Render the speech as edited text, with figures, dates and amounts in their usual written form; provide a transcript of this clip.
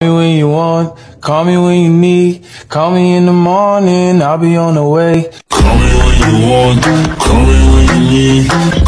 me when you want, call me when you need. Call me in the morning, I'll be on the way. Call me when you want, call me when you need.